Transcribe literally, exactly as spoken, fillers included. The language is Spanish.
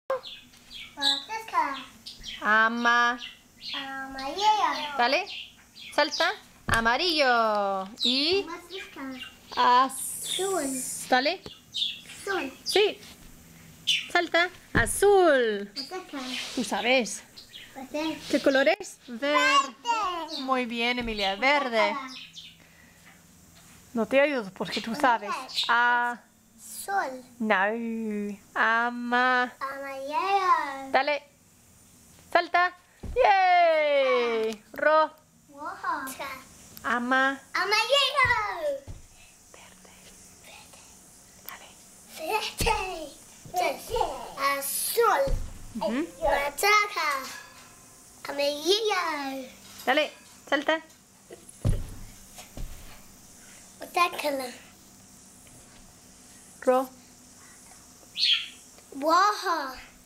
Ama. Amarillo. Dale. Salta. Amarillo. Y azul. Dale. Azul. Sí. Salta. Azul. Tú sabes. ¿Qué color es? Verde. Muy bien, Emilia. Verde. No te ayudo porque tú sabes. A. Sol. No. Ama. Amarillo. Dale. Salta. ¡Yay! Ro. Rojo. Ama. Amarillo. Verde. Dale. Verde. Azul. Ujú. Bataca. Amarillo. Dale. Salta. Bataca. Ro. Rojo.